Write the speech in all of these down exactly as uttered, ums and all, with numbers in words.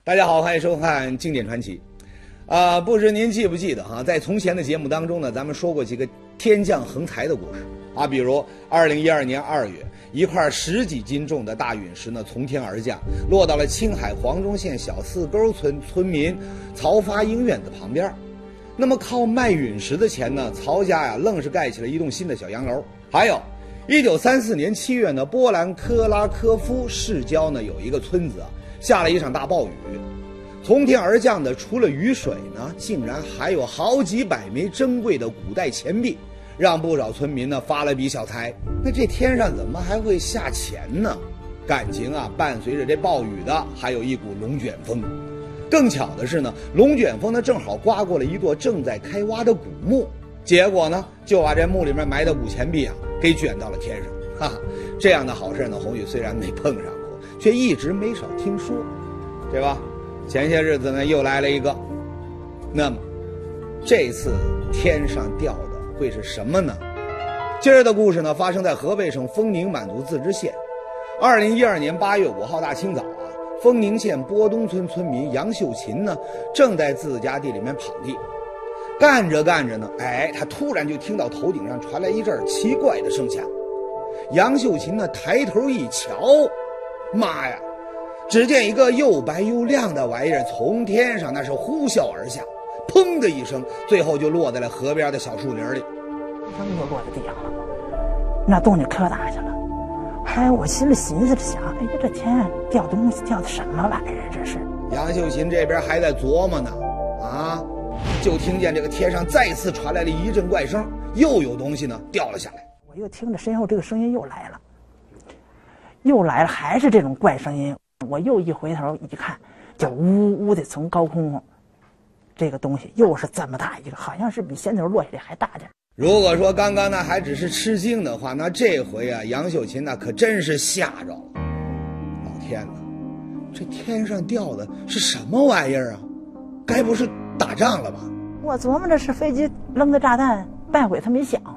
大家好，欢迎收看《经典传奇》。啊、呃，不知您记不记得哈，在从前的节目当中呢，咱们说过几个天降横财的故事啊，比如二零一二年二月，一块十几斤重的大陨石呢从天而降，落到了青海黄忠县小四沟村村民曹发英院子旁边。那么靠卖陨石的钱呢，曹家呀愣是盖起了一栋新的小洋楼。还有一九三四年七月呢，波兰科拉科夫市郊呢有一个村子啊，下了一场大暴雨，从天而降的除了雨水呢，竟然还有好几百枚珍贵的古代钱币，让不少村民呢发了笔小财。那这天上怎么还会下钱呢？感情啊，伴随着这暴雨的还有一股龙卷风。更巧的是呢，龙卷风呢正好刮过了一座正在开挖的古墓，结果呢就把这墓里面埋的古钱币啊给卷到了天上。哈哈，这样的好事呢，宏宇虽然没碰上过，却一直没少听说，对吧？前些日子呢又来了一个。那么这次天上掉的会是什么呢？今儿的故事呢发生在河北省丰宁满族自治县。二零一二年八月五号大清早啊，丰宁县波东村村民杨秀琴呢正在自家地里面耪地，干着干着呢，哎，他突然就听到头顶上传来一阵奇怪的声响。杨秀琴呢抬头一瞧，妈呀！只见一个又白又亮的玩意儿从天上那是呼啸而下，砰的一声，最后就落在了河边的小树林里。 一声就落在地上了，那动静可大去了。哎，我心里寻思着想，哎呀，这天上掉东西掉的什么玩意儿？这是。 杨秀琴这边还在琢磨呢，啊，就听见这个天上再次传来了一阵怪声，又有东西呢掉了下来。 我又听着身后这个声音又来了，又来了，还是这种怪声音。我又一回头一看，就呜呜的从高空，这个东西又是这么大一个，好像是比先头落下来还大点。 如果说刚刚那还只是吃惊的话，那这回啊，杨秀琴那可真是吓着了。老天哪，这天上掉的是什么玩意儿啊？该不是打仗了吧？ 我琢磨着是飞机扔的炸弹，半会他没响，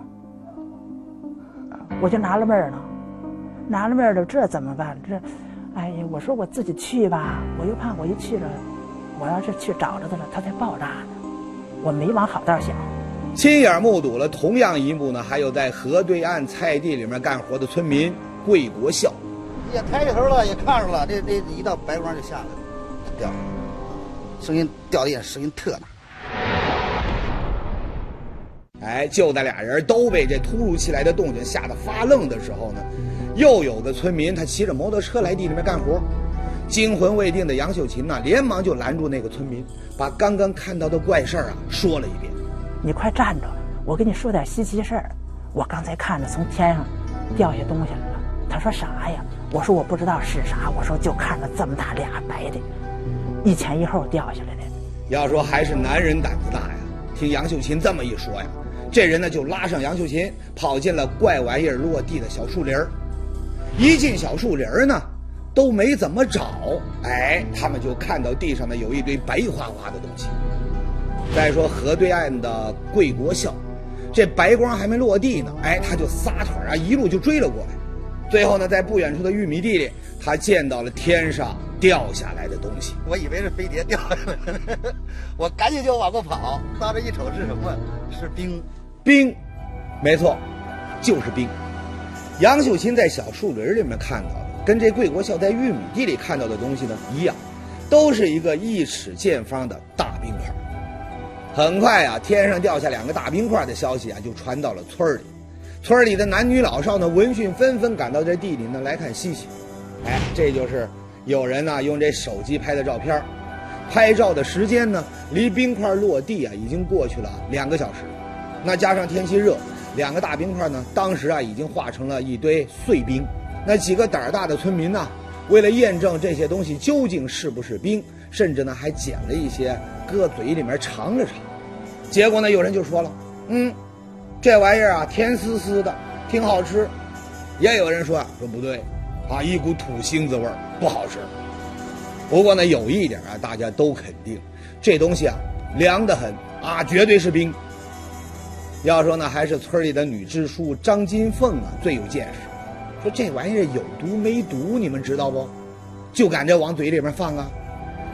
我就拿了闷儿了，拿了闷儿了，这怎么办？这。哎呀，我说我自己去吧，我又怕我一去了，我要是去找着他了，他才爆炸呢。我没往好道想。 亲眼目睹了同样一幕呢，还有在河对岸菜地里面干活的村民桂国孝。 也抬起头了，也看着了，这这一道白光就下来了，掉了，声音掉地上，声音特大。 哎，就在俩人都被这突如其来的动静吓得发愣的时候呢，又有个村民他骑着摩托车来地里面干活，惊魂未定的杨秀琴呢，连忙就拦住那个村民，把刚刚看到的怪事儿啊说了一遍。 你快站着，我跟你说点稀奇事儿。我刚才看着从天上掉下东西来了。他说啥呀？我说我不知道是啥。我说就看着这么大俩白的，一前一后掉下来的。 要说还是男人胆子大呀！听杨秀琴这么一说呀，这人呢就拉上杨秀琴，跑进了怪玩意儿落地的小树林儿。一进小树林儿呢，都没怎么找，哎，他们就看到地上呢有一堆白花花的东西。再说河对岸的桂国孝，这白光还没落地呢，哎，他就撒腿啊，一路就追了过来。最后呢，在不远处的玉米地里，他见到了天上掉下来的东西。 我以为是飞碟掉下来了，我赶紧就往过跑。到这一瞅是什么？是冰。 冰，没错，就是冰。杨秀琴在小树林里面看到的，跟这桂国孝在玉米地里看到的东西呢一样，都是一个一尺见方的大冰块。很快啊，天上掉下两个大冰块的消息啊，就传到了村里。村里的男女老少呢，闻讯纷纷赶到这地里呢来看稀奇。哎，这就是有人呢用这手机拍的照片，拍照的时间呢，离冰块落地啊已经过去了两个小时。那加上天气热，两个大冰块呢，当时啊已经化成了一堆碎冰。那几个胆儿大的村民呢，为了验证这些东西究竟是不是冰，甚至呢还捡了一些搁嘴里面尝了尝。结果呢，有人就说了，嗯，这玩意儿啊甜丝丝的，挺好吃。也有人说啊，说不对，啊一股土腥子味儿，不好吃。不过呢，有一点啊，大家都肯定，这东西啊凉得很啊，绝对是冰。要说呢，还是村里的女支书张金凤啊最有见识，说这玩意儿有毒没毒，你们知道不？就敢这往嘴里面放啊！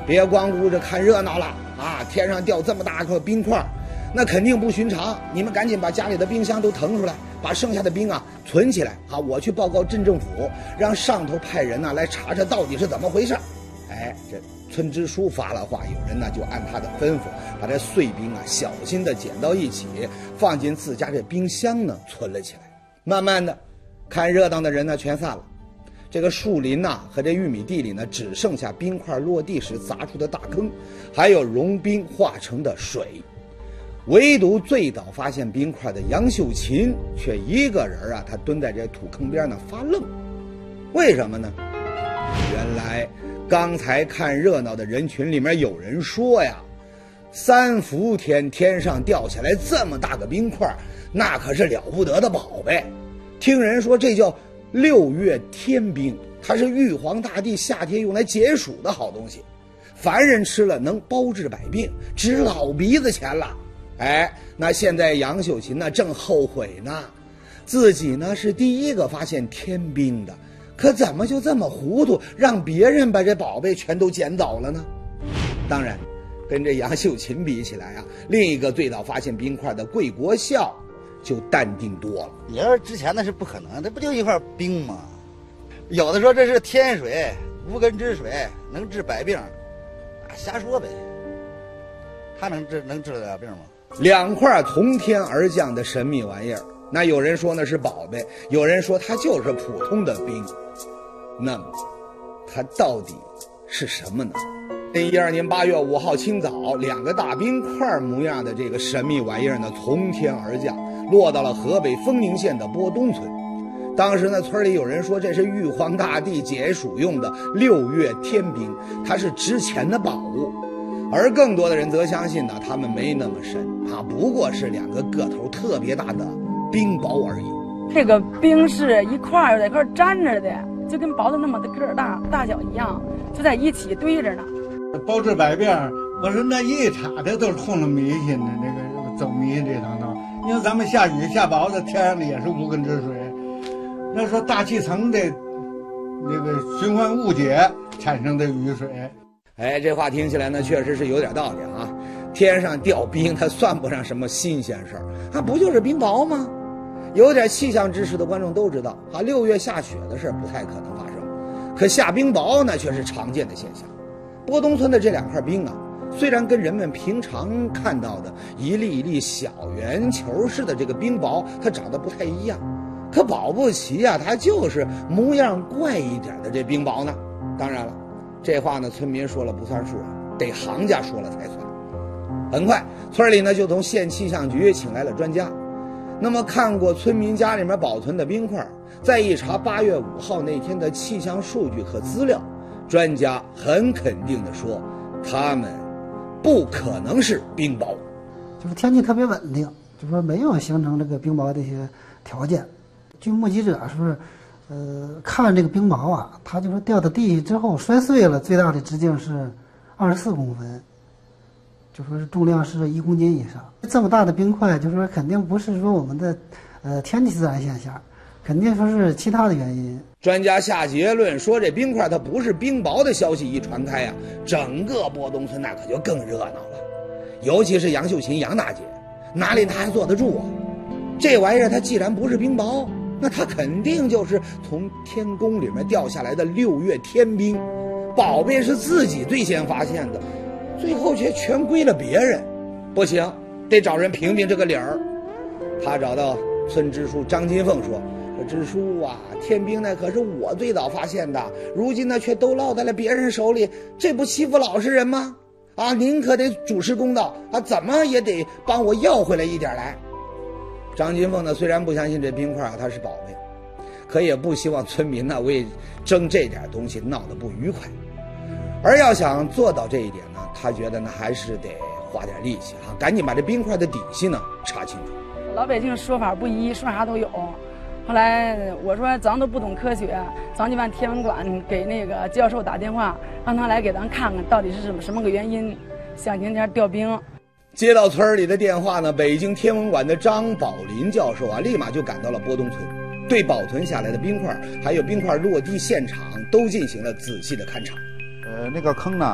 别光顾着看热闹了啊！天上掉这么大块冰块，那肯定不寻常。你们赶紧把家里的冰箱都腾出来，把剩下的冰啊存起来啊！我去报告镇政府，让上头派人呢、啊、来查查到底是怎么回事。哎，这村支书发了话，有人呢就按他的吩咐，把这碎冰啊小心的捡到一起，放进自家这冰箱呢存了起来。慢慢的，看热闹的人呢全散了。这个树林呐、啊、和这玉米地里呢，只剩下冰块落地时砸出的大坑，还有融冰化成的水。唯独最早发现冰块的杨秀琴，却一个人啊，他蹲在这土坑边呢发愣。为什么呢？原来刚才看热闹的人群里面有人说呀，三伏天天上掉下来这么大个冰块，那可是了不得的宝贝。听人说这叫六月天冰，它是玉皇大帝夏天用来解暑的好东西，凡人吃了能包治百病，值老鼻子钱了。哎，那现在杨秀琴呢正后悔呢，自己呢是第一个发现天冰的，可怎么就这么糊涂，让别人把这宝贝全都捡走了呢？当然，跟这杨秀琴比起来啊，另一个最早发现冰块的桂国孝就淡定多了。 你要是之前那是不可能，这不就一块冰吗？有的说这是天水，无根之水，能治百病，啊，瞎说呗。他能治能治得了病吗？ 两块从天而降的神秘玩意儿，那有人说那是宝贝，有人说它就是普通的冰。那么，它到底是什么呢？二零一二年八月五号清早，两个大冰块模样的这个神秘玩意儿呢，从天而降，落到了河北丰宁县的波东村。当时呢，村里有人说这是玉皇大帝解暑用的六月天冰，它是值钱的宝物。而更多的人则相信呢，他们没那么神啊，不过是两个个头特别大的冰雹而已。 这个冰是一块儿在一块儿粘着的，就跟雹子那么的个儿大大小一样，就在一起堆着呢。 包治百病，我说那一查的都是通了迷信的，这个走迷这趟道。因为咱们下雨下雹子，天上的也是无根之水。那说大气层的那个循环误解产生的雨水。 哎，这话听起来呢，确实是有点道理啊。天上掉冰，它算不上什么新鲜事儿，它不就是冰雹吗？有点气象知识的观众都知道啊，六月下雪的事不太可能发生，可下冰雹那却是常见的现象。波东村的这两块冰啊，虽然跟人们平常看到的一粒一粒小圆球似的这个冰雹，它长得不太一样，可保不齐啊，它就是模样怪一点的这冰雹呢。当然了，这话呢，村民说了不算数啊，得行家说了才算。很快，村里呢就从县气象局请来了专家。那么看过村民家里面保存的冰块，再一查八月五号那天的气象数据和资料，专家很肯定地说，他们不可能是冰雹， 就是天气特别稳定，就说没有形成这个冰雹的一些条件。据目击者说，呃，看这个冰雹啊，它就说掉到地之后摔碎了，最大的直径是二十四公分，就说是重量是一公斤以上。这么大的冰块，就说肯定不是说我们的呃天气自然现象，肯定说是其他的原因。 专家下结论说，这冰块它不是冰雹的消息一传开呀、啊，整个波东村那可就更热闹了。尤其是杨秀琴杨大姐，哪里她还坐得住啊？这玩意儿它既然不是冰雹，那它肯定就是从天宫里面掉下来的六月天冰，宝贝是自己最先发现的，最后却全归了别人。不行，得找人评评这个理儿。他找到村支书张金凤说，说支书啊，天冰那可是我最早发现的，如今呢却都落在了别人手里，这不欺负老实人吗？啊，您可得主持公道啊，怎么也得帮我要回来一点来。张金凤呢虽然不相信这冰块啊它是宝贝，可也不希望村民呢为争这点东西闹得不愉快。而要想做到这一点呢，他觉得呢还是得花点力气啊，赶紧把这冰块的底细呢查清楚。 老百姓说法不一，说啥都有。后来我说咱都不懂科学，咱就往天文馆给那个教授打电话，让他来给咱看看到底是什么什么个原因，想今天掉冰。 接到村里的电话呢，北京天文馆的张宝林教授啊，立马就赶到了波东村，对保存下来的冰块还有冰块落地现场都进行了仔细的勘察。 呃，那个坑呢，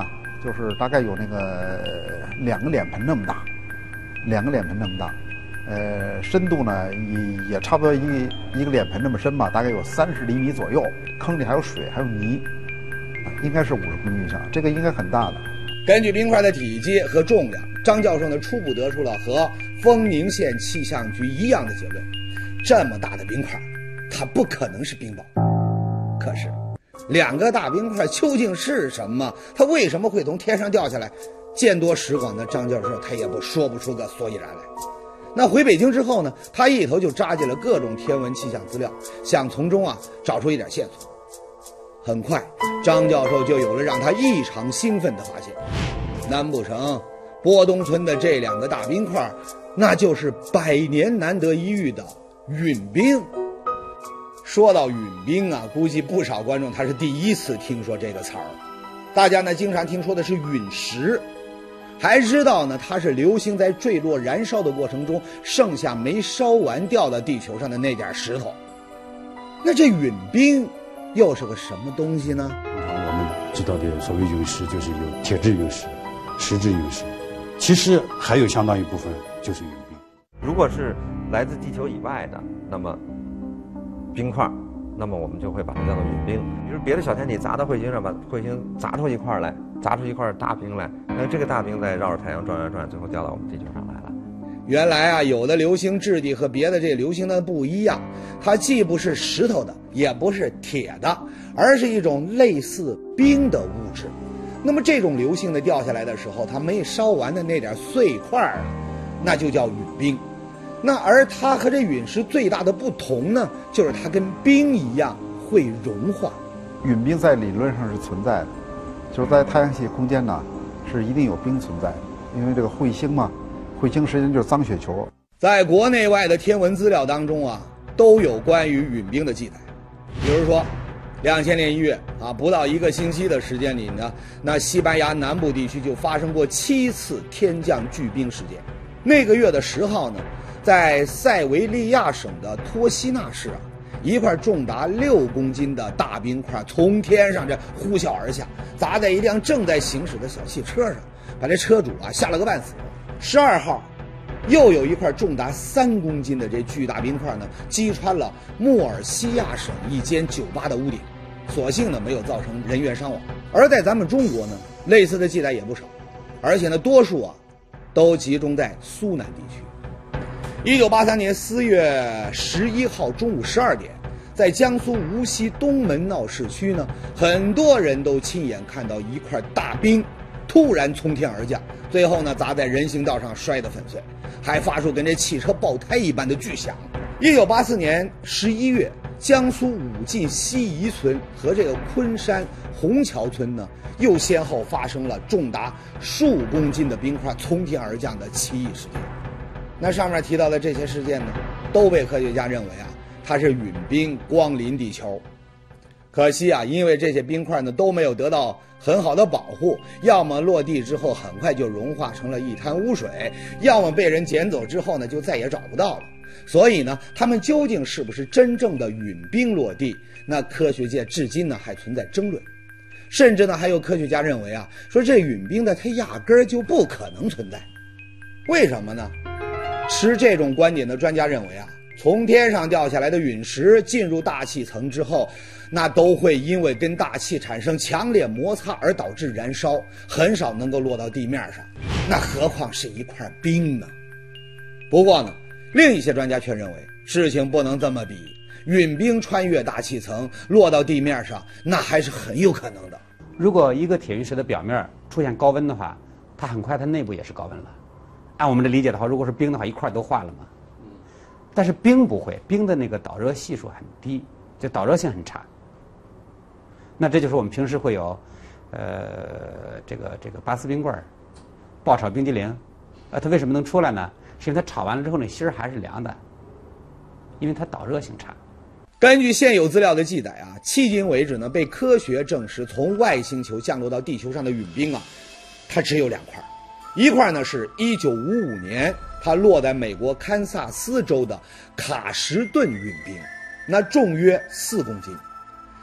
就是大概有那个两个脸盆那么大，两个脸盆那么大，呃，深度呢也也差不多一一个脸盆那么深吧，大概有三十厘米左右。坑里还有水，还有泥，应该是五十公斤以上，这个应该很大的。 根据冰块的体积和重量，张教授呢初步得出了和丰宁县气象局一样的结论：这么大的冰块，它不可能是冰雹。可是，两个大冰块究竟是什么？它为什么会从天上掉下来？见多识广的张教授他也不说不出个所以然来。那回北京之后呢，他一头就扎进了各种天文气象资料，想从中啊找出一点线索。很快，张教授就有了让他异常兴奋的发现：难不成波东村的这两个大冰块，那就是百年难得一遇的陨冰？说到陨冰啊，估计不少观众他是第一次听说这个词儿。大家呢经常听说的是陨石，还知道呢它是流星在坠落燃烧的过程中剩下没烧完掉到地球上的那点石头。那这陨冰又是个什么东西呢？ 我们知道的所谓陨石就是有铁质陨石、石质陨石，其实还有相当一部分就是陨冰。 如果是来自地球以外的，那么冰块，那么我们就会把它叫做陨冰。比如别的小天体砸到彗星上，把彗星砸出一块来，砸出一块大冰来，那这个大冰再绕着太阳转转转，最后掉到我们地球上来了。 原来啊，有的流星质地和别的这流星的不一样，它既不是石头的，也不是铁的，而是一种类似冰的物质。那么这种流星呢掉下来的时候，它没烧完的那点碎块，那就叫陨冰。那而它和这陨石最大的不同呢，就是它跟冰一样会融化。 陨冰在理论上是存在的，就是在太阳系空间呢是一定有冰存在的，因为这个彗星嘛，彗星实际上就是脏雪球。 在国内外的天文资料当中啊，都有关于陨冰的记载。比如说，两千年一月啊，不到一个星期的时间里呢，那西班牙南部地区就发生过七次天降巨冰事件。那个月的十号呢，在塞维利亚省的托西纳市啊，一块重达六公斤的大冰块从天上这呼啸而下，砸在一辆正在行驶的小汽车上，把这车主啊吓了个半死。十二号，又有一块重达三公斤的这巨大冰块呢，击穿了莫尔西亚省一间酒吧的屋顶，所幸呢没有造成人员伤亡。而在咱们中国呢，类似的记载也不少，而且呢多数啊都集中在苏南地区。一九八三年四月十一号中午十二点，在江苏无锡东门闹市区呢，很多人都亲眼看到一块大冰突然从天而降，最后呢砸在人行道上摔得粉碎，还发出跟这汽车爆胎一般的巨响。一九八四年十一月，江苏武进西宜村和这个昆山虹桥村呢，又先后发生了重达数公斤的冰块从天而降的奇异事件。那上面提到的这些事件呢，都被科学家认为啊，它是陨冰光临地球。可惜啊，因为这些冰块呢都没有得到很好的保护，要么落地之后很快就融化成了一滩污水，要么被人捡走之后呢就再也找不到了。所以呢，它们究竟是不是真正的陨冰落地，那科学界至今呢还存在争论。甚至呢还有科学家认为啊，说这陨冰呢它压根儿就不可能存在。为什么呢？持这种观点的专家认为啊，从天上掉下来的陨石进入大气层之后，那都会因为跟大气产生强烈摩擦而导致燃烧，很少能够落到地面上，那何况是一块冰呢？不过呢，另一些专家却认为事情不能这么比，陨冰穿越大气层落到地面上，那还是很有可能的。 如果一个铁陨石的表面出现高温的话，它很快它内部也是高温了。按我们的理解的话，如果是冰的话，一块都化了嘛。但是冰不会，冰的那个导热系数很低，就导热性很差。那这就是我们平时会有，呃，这个这个拔丝冰棍儿、爆炒冰激凌，呃，它为什么能出来呢？是因为它炒完了之后，那芯儿还是凉的，因为它导热性差。 根据现有资料的记载啊，迄今为止呢，被科学证实从外星球降落到地球上的陨冰啊，它只有两块。一块呢是一九五五年它落在美国堪萨斯州的卡什顿陨冰，那重约四公斤。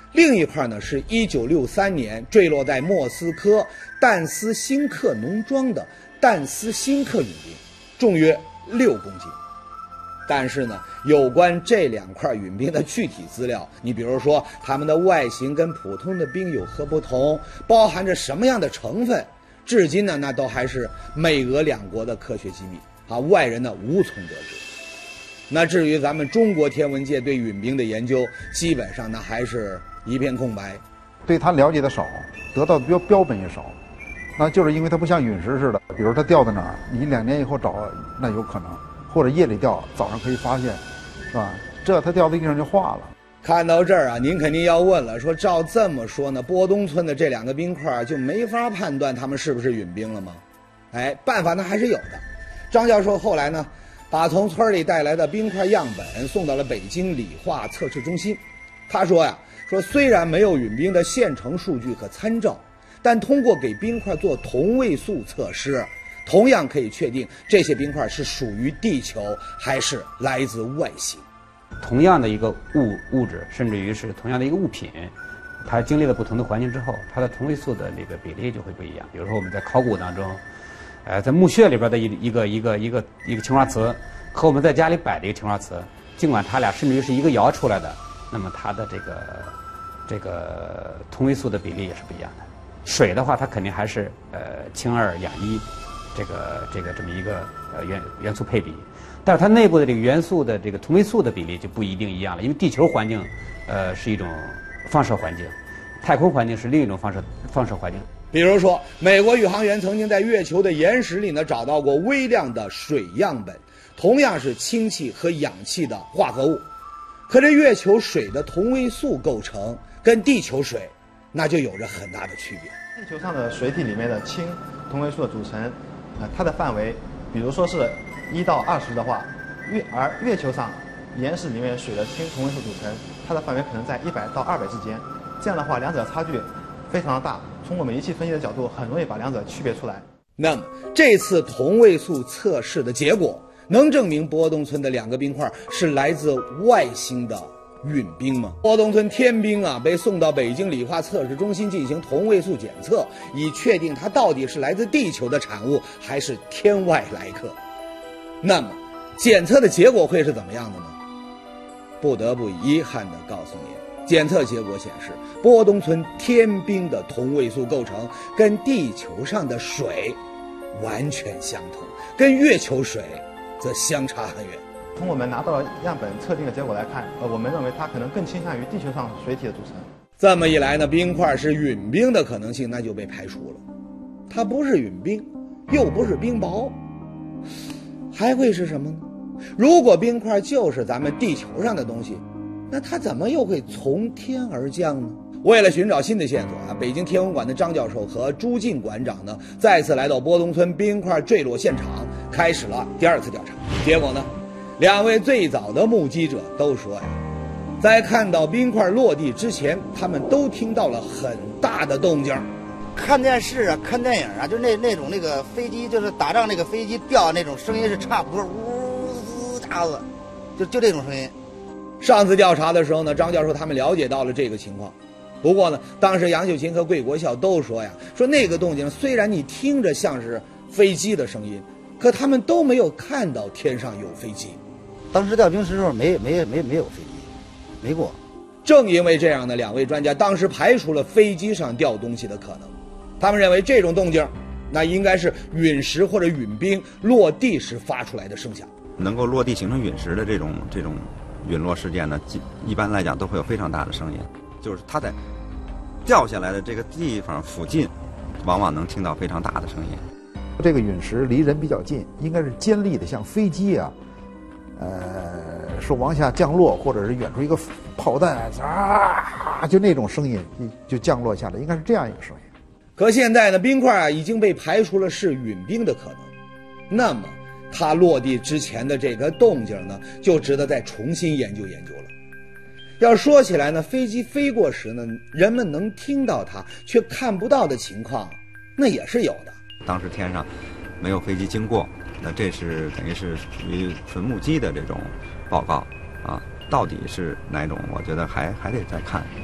另一块呢是一九六三年坠落在莫斯科但斯辛克农庄的但斯辛克陨冰，重约六公斤。但是呢，有关这两块陨冰的具体资料，你比如说它们的外形跟普通的冰有何不同，包含着什么样的成分，至今呢，那都还是美俄两国的科学机密啊，外人呢无从得知。那至于咱们中国天文界对陨冰的研究，基本上呢还是一片空白， 对它了解的少，得到的标标本也少，那就是因为它不像陨石似的，比如它掉在哪儿，你两年以后找那有可能，或者夜里掉，早上可以发现，是吧？这它掉在地上就化了。 看到这儿啊，您肯定要问了，说照这么说呢，波东村的这两个冰块就没法判断它们是不是陨冰了吗？哎，办法呢还是有的。张教授后来呢，把从村里带来的冰块样本送到了北京理化测试中心。他说呀，说虽然没有陨冰的现成数据可参照，但通过给冰块做同位素测试，同样可以确定这些冰块是属于地球还是来自外星。 同样的一个物物质，甚至于是同样的一个物品，它经历了不同的环境之后，它的同位素的那个比例就会不一样。比如说我们在考古当中，呃，在墓穴里边的一一个一个一个一个青花瓷，和我们在家里摆的一个青花瓷，尽管它俩甚至于是一个窑出来的，那么它的这个这个同位素的比例也是不一样的。水的话，它肯定还是呃氢二氧一，这个这个这么一个呃元元素配比。但是它内部的这个元素的这个同位素的比例就不一定一样了，因为地球环境，呃是一种放射环境，太空环境是另一种放射放射环境。 比如说，美国宇航员曾经在月球的岩石里呢找到过微量的水样本，同样是氢气和氧气的化合物。可这月球水的同位素构成跟地球水那就有着很大的区别。 地球上的水体里面的氢同位素的组成，呃，它的范围，比如说是一到二十的话，月而月球上岩石里面水的氢同位素组成，它的范围可能在一百到二百之间。这样的话，两者差距非常的大。从我们仪器分析的角度，很容易把两者区别出来。 那么这次同位素测试的结果，能证明波东村的两个冰块是来自外星的陨冰吗？波东村天冰啊，被送到北京理化测试中心进行同位素检测，以确定它到底是来自地球的产物还是天外来客。那么检测的结果会是怎么样的呢？不得不遗憾地告诉您，检测结果显示，波东村天冰的同位素构成跟地球上的水完全相同，跟月球水则相差很远。 从我们拿到样本测定的结果来看，呃，我们认为它可能更倾向于地球上水体的组成。 这么一来呢，冰块是陨冰的可能性那就被排除了。它不是陨冰，又不是冰雹，还会是什么呢？如果冰块就是咱们地球上的东西，那它怎么又会从天而降呢？为了寻找新的线索啊，北京天文馆的张教授和朱进馆长呢，再次来到波东村冰块坠落现场，开始了第二次调查。结果呢，两位最早的目击者都说呀，在看到冰块落地之前，他们都听到了很大的动静。 看电视啊，看电影啊，就那那种那个飞机，就是打仗那个飞机掉那种声音是差不多，呜家子，就就这种声音。 上次调查的时候呢，张教授他们了解到了这个情况。不过呢，当时杨秀琴和桂国孝都说呀，说那个动静虽然你听着像是飞机的声音，可他们都没有看到天上有飞机。 当时调冰时候没没没没有飞机，没过。 正因为这样呢，两位专家当时排除了飞机上掉东西的可能。他们认为这种动静，那应该是陨石或者陨冰落地时发出来的声响。 能够落地形成陨石的这种这种陨落事件呢，一般来讲都会有非常大的声音，就是它在掉下来的这个地方附近，往往能听到非常大的声音。 这个陨石离人比较近，应该是尖利的，像飞机啊，呃，是往下降落，或者是远处一个炮弹啊，就那种声音就降落下来，应该是这样一个声音。 可现在呢，冰块啊已经被排除了是陨冰的可能，那么它落地之前的这个动静呢，就值得再重新研究研究了。要说起来呢，飞机飞过时呢，人们能听到它却看不到的情况，那也是有的。 当时天上没有飞机经过，那这是等于是属于纯目击的这种报告啊，到底是哪种？我觉得还还得再看啊。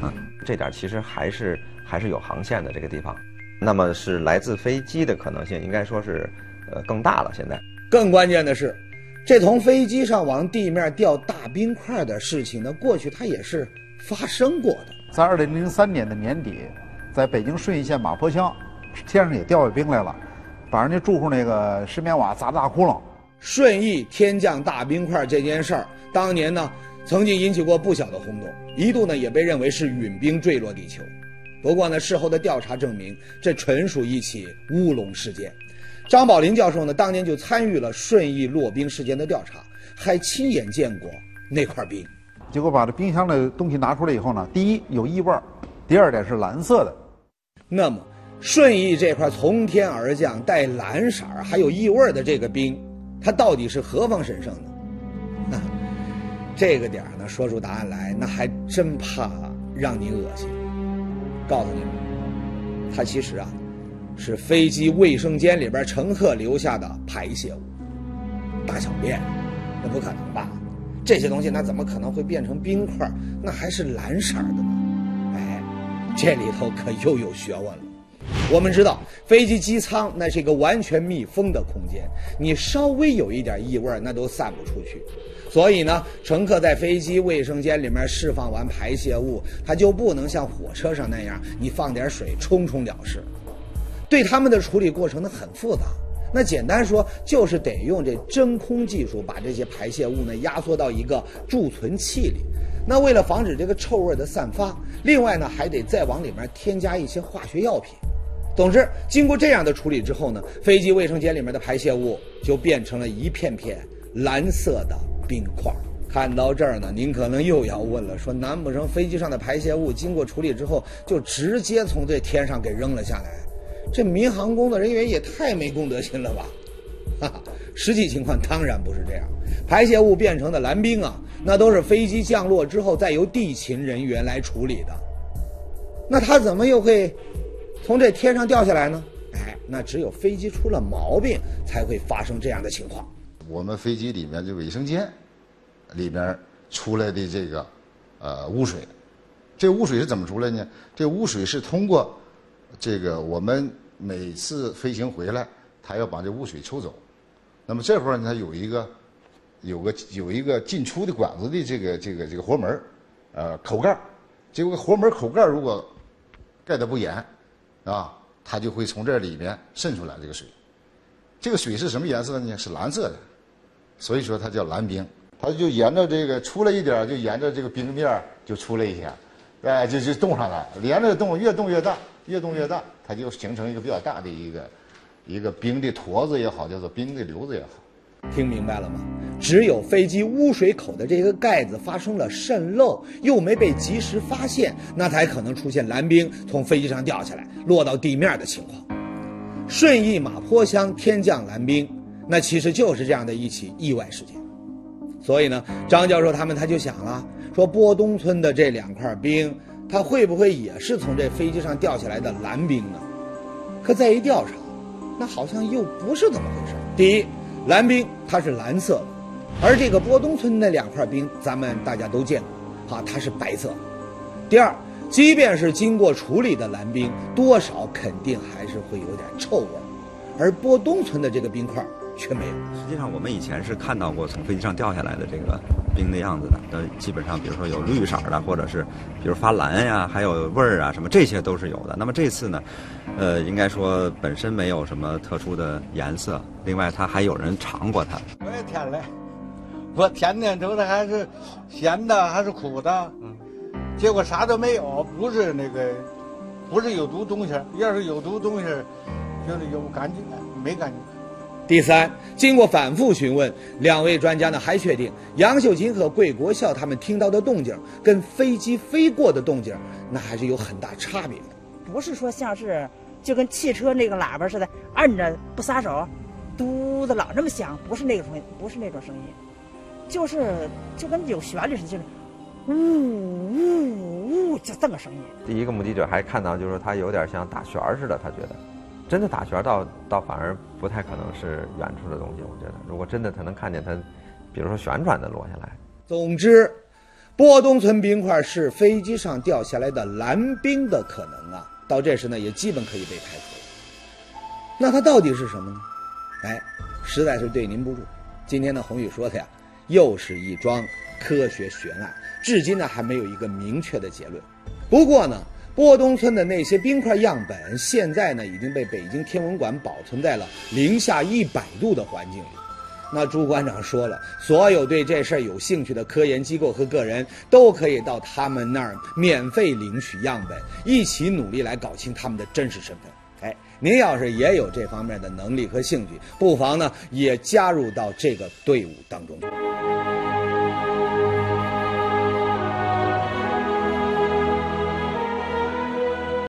这点其实还是还是有航线的这个地方。那么是来自飞机的可能性，应该说是呃更大了。现在更关键的是，这从飞机上往地面掉大冰块的事情呢，过去它也是发生过的。 在二零零三年的年底，在北京顺义县马坡乡，天上也掉下冰来了，把人家住户那个石棉瓦砸大窟窿。 顺义天降大冰块这件事儿，当年呢曾经引起过不小的轰动，一度呢也被认为是陨冰坠落地球。不过呢，事后的调查证明，这纯属一起乌龙事件。张宝林教授呢，当年就参与了顺义落冰事件的调查，还亲眼见过那块冰。 结果把这冰箱的东西拿出来以后呢，第一有异味，第二点是蓝色的。 那么，顺义这块从天而降带蓝色还有异味的这个冰，它到底是何方神圣呢？那这个点儿呢，说出答案来，那还真怕让你恶心。告诉你们，它其实啊，是飞机卫生间里边乘客留下的排泄物。大小便，那不可能吧？这些东西那怎么可能会变成冰块？那还是蓝色的呢？哎，这里头可又有学问了。我们知道，飞机机舱那是一个完全密封的空间，你稍微有一点异味，那都散不出去。所以呢，乘客在飞机卫生间里面释放完排泄物，它就不能像火车上那样，你放点水冲冲了事。对他们的处理过程呢很复杂。那简单说，就是得用这真空技术把这些排泄物呢压缩到一个贮存器里。那为了防止这个臭味的散发，另外呢还得再往里面添加一些化学药品。总之，经过这样的处理之后呢，飞机卫生间里面的排泄物就变成了一片片蓝色的冰块。看到这儿呢，您可能又要问了，说难不成飞机上的排泄物经过处理之后就直接从这天上给扔了下来？这民航工作人员也太没公德心了吧！哈哈，实际情况当然不是这样，排泄物变成的蓝冰啊，那都是飞机降落之后再由地勤人员来处理的。那它怎么又会从这天上掉下来呢？哎，那只有飞机出了毛病才会发生这样的情况。 我们飞机里面的卫生间里面出来的这个呃污水，这污水是怎么出来呢？这污水是通过这个我们每次飞行回来，它要把这污水抽走。那么这会儿呢，它有一个有个有一个进出的管子的这个这个这个活门，呃口盖，这个活门口盖如果盖得不严啊，它就会从这里面渗出来这个水。这个水是什么颜色呢？是蓝色的，所以说它叫蓝冰。它就沿着这个出来一点，就沿着这个冰面就出来一些，哎，就就冻上了，连着冻，越冻越大，越冻越大，它就形成一个比较大的一个一个冰的坨子也好，叫做冰的瘤子也好。 听明白了吗？只有飞机污水口的这个盖子发生了渗漏，又没被及时发现，那才可能出现蓝冰从飞机上掉下来落到地面的情况。顺义马坡乡天降蓝冰，那其实就是这样的一起意外事件。所以呢，张教授他们他就想了，说波东村的这两块冰，它会不会也是从这飞机上掉下来的蓝冰呢？可再一调查，那好像又不是这么回事。第一，蓝冰它是蓝色的，而这个波东村那两块冰，咱们大家都见过，啊，它是白色的。第二，即便是经过处理的蓝冰，多少肯定还是会有点臭味，而波东村的这个冰块却没有。 实际上，我们以前是看到过从飞机上掉下来的这个冰的样子的，都基本上，比如说有绿色的，或者是比如发蓝呀，还有味儿啊，什么这些都是有的。那么这次呢，呃，应该说本身没有什么特殊的颜色，另外它还有人尝过它。 我也舔了，我舔舔瞅着还是咸的，还是苦的，嗯，结果啥都没有，不是那个，不是有毒东西，要是有毒东西，就是有感觉，没感觉。 第三，经过反复询问，两位专家呢还确定杨秀琴和桂国孝他们听到的动静跟飞机飞过的动静那还是有很大差别的。 不是说像是就跟汽车那个喇叭似的，按着不撒手，嘟的老那么响，不是那个声音，不是那种声音，就是就跟有旋律似的，就是呜呜呜，就这个声音。 第一个目击者还看到，就是说他有点像打旋似的，他觉得。真的打旋倒倒反而不太可能是远处的东西，我觉得，如果真的他能看见它，比如说旋转的落下来。 总之， 波东村冰块是飞机上掉下来的蓝冰的可能啊，到这时呢也基本可以被排除了。那它到底是什么呢？哎，实在是对您不住。今天呢，宏宇说的呀，又是一桩科学悬案，至今呢还没有一个明确的结论。不过呢，波东村的那些冰块样本，现在呢已经被北京天文馆保存在了零下一百度的环境里。那朱馆长说了，所有对这事儿有兴趣的科研机构和个人都可以到他们那儿免费领取样本，一起努力来搞清他们的真实身份。哎，您要是也有这方面的能力和兴趣，不妨呢也加入到这个队伍当中。